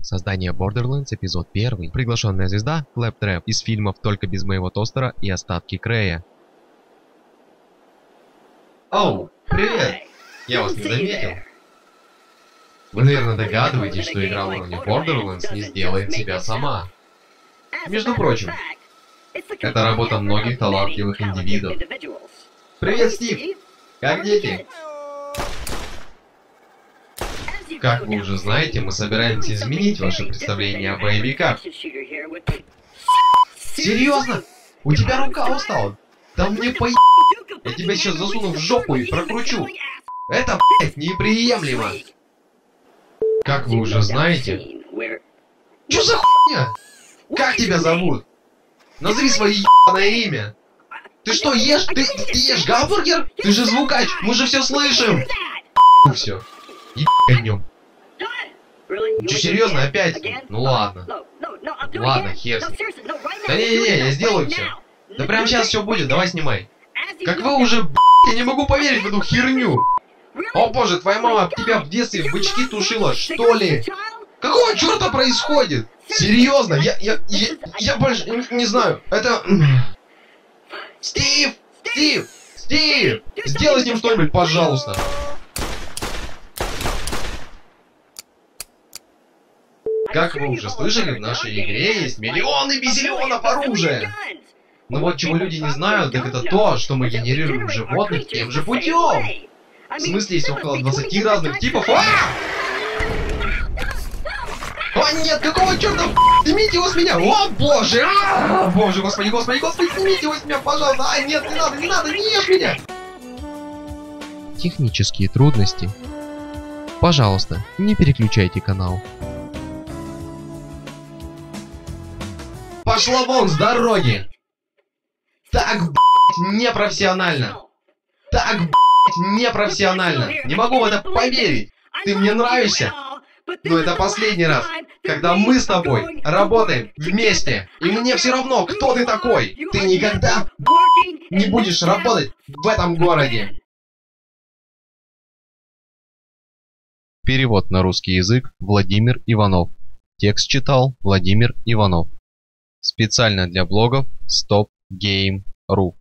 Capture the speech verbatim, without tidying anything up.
Создание Borderlands эпизод один. Приглашенная звезда Claptrap из фильмов «Только без моего тостера» и «Остатки Крэя». Оу, привет! Я вас не заметил. Вы, наверное, догадываетесь, что игра уровня Borderlands не сделает себя сама. Между прочим, это работа многих талантливых индивидов. Привет, Стив! Как дети? Как вы уже знаете, мы собираемся изменить ваше представление о боевиках. Серьезно? У тебя рука устала? Да мне по... Я тебя сейчас засуну в жопу и прокручу. Это, блядь, неприемлемо. Как вы уже знаете... Чё за хуйня? Как тебя зовут? Назови свое ебаное имя. Ты что, ешь? Ты, ты ешь гамбургер? Ты же звукач, мы же все слышим. Ну все. Ебанем. Че, серьезно, опять? Ну ладно. Ладно, хер с ним. Да не-не-не, я сделаю все. Да прямо сейчас все будет, давай снимай. Как вы уже, блядь, я не могу поверить в эту херню. О боже, твоя мама тебя в детстве в бычки тушила, что ли? Какого черта происходит? Серьезно, я, я, я, я больше не, не знаю, это... Стив! Стив! Стив! Сделай с ним что-нибудь, пожалуйста. Как вы уже слышали, в нашей игре есть миллионы миллионов оружия. Но вот чего люди не знают, так это то, что мы генерируем животных тем же путем. В смысле, есть около двадцати разных типов. А! О нет, какого черта? Снимите его с меня! О боже! А! Боже, господи, господи, господи, снимите его с меня, пожалуйста! А нет, не надо, не надо, не ешь меня! Технические трудности. Пожалуйста, не переключайте канал. Пошла вон с дороги! Так, блядь, непрофессионально! Так, блядь, непрофессионально! Не могу в это поверить! Ты мне нравишься! Но это последний раз, когда мы с тобой работаем вместе. И мне все равно, кто ты такой. Ты никогда не будешь работать в этом городе. Перевод на русский язык Владимир Иванов. Текст читал Владимир Иванов. Специально для блогов стоп гейм точка ру.